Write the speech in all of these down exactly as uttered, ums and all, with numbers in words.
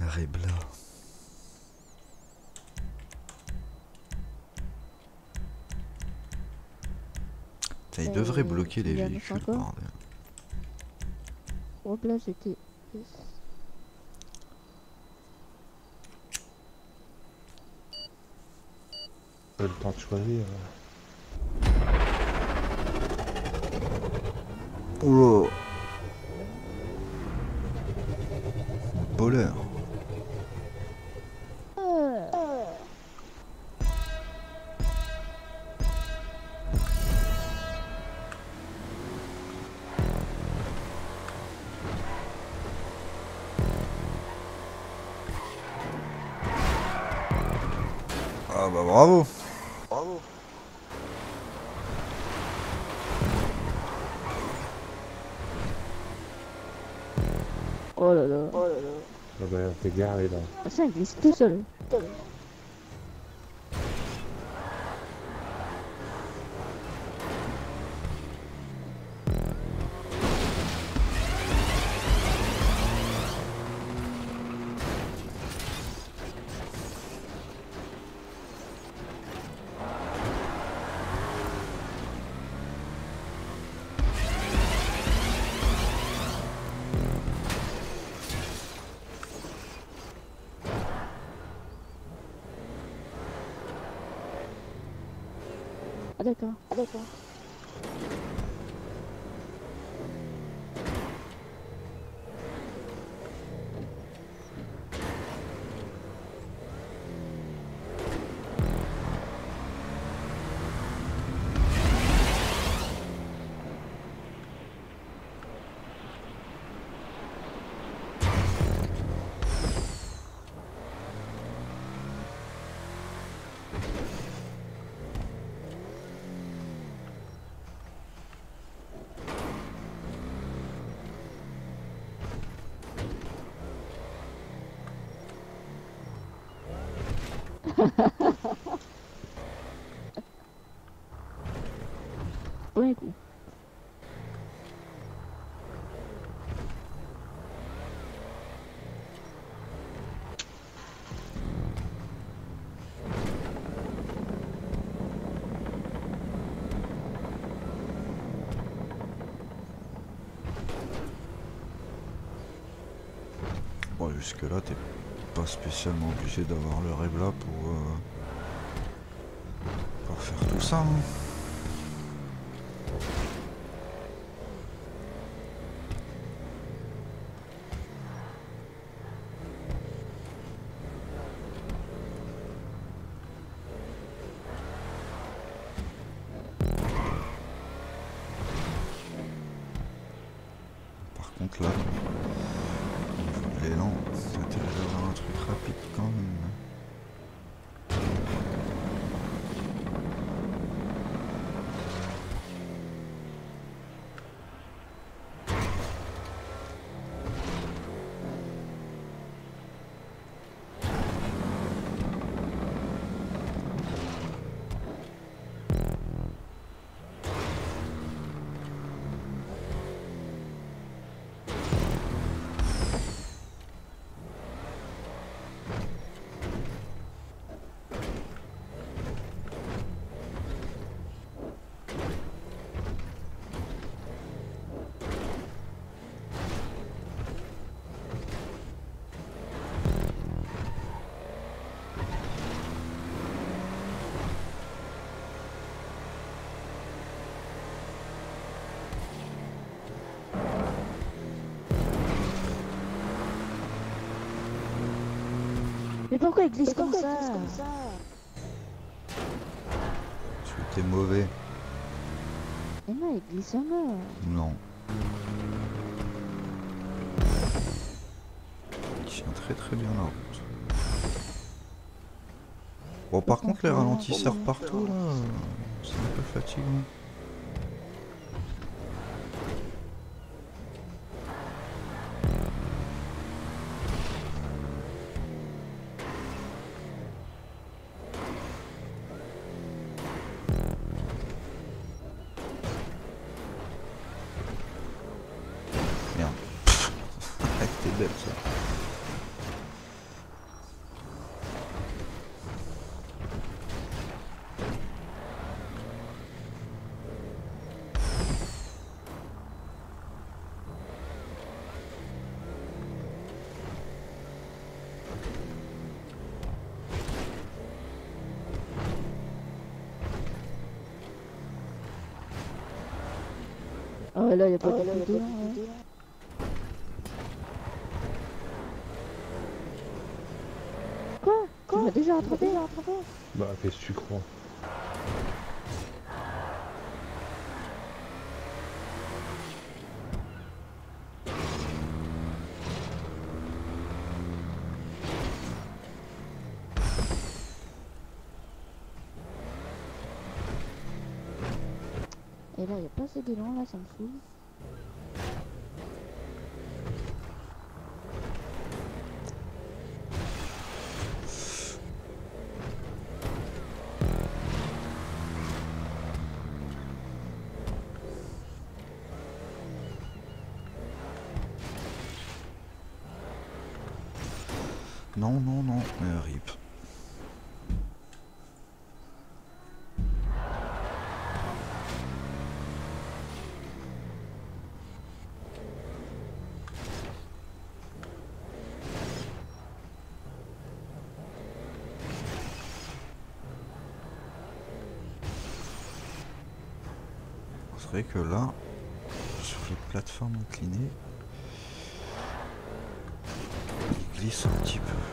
Rebla. Putain, il devrait bloquer les véhicules, bordel. Rebla, c'était... Le temps de choisir. Oh là. Voleur. Ah bah bravo. Bravo. Oh là là. Oh là là. Ah bah t'es garé là. Ah, ça glisse tout seul. Ah d'accord, ah d'accord. Ouais, coup. Bon, jusque là, t'es pas spécialement obligé d'avoir le Rebla pour, euh, pour faire tout ça. Hein. Par contre là, au niveau de l'élan, ça intéresse d'avoir un truc rapide quand même. Mais pourquoi il glisse comme ça? Tu étais mauvais. Et non, il glisse à mort. Non. Il tient très très bien la route. Bon, par contre, les ralentisseurs partout là, c'est un peu fatigant. Merde. C'était belle ça. ouais, là, y a pas de côté, ouais. Quoi? Tu m'as déjà rattrapé? Bah, qu'est-ce que tu crois? Et là, y a pas assez d'élan, là, ça me saoule. Non, non, non, euh, rip. C'est vrai que là, sur les plateformes inclinées, il glisse un petit peu.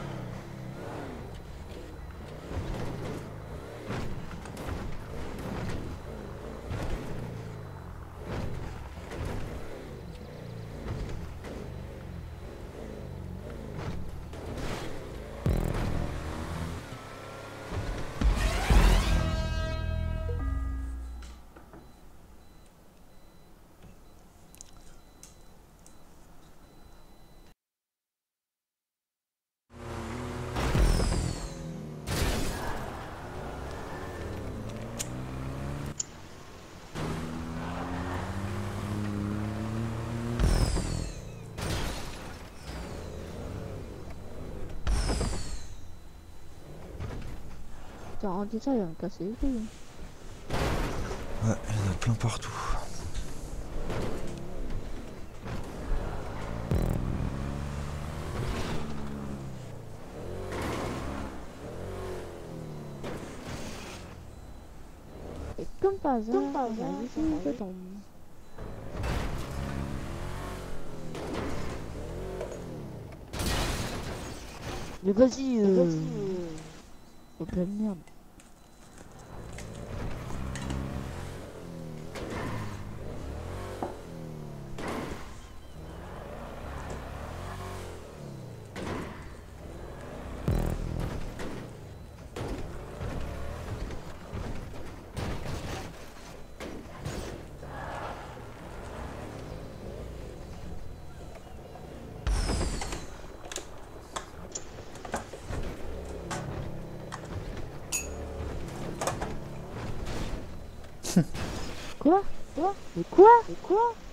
Putain, on dit ça, il va me casser les couilles. Ouais, il y en a plein partout. Et comme par hasard, comme par hasard, je tombe. Mais vas-y, euh... vas-y, euh... oh de la merde. Quoi? Quoi? Mais quoi? Mais quoi?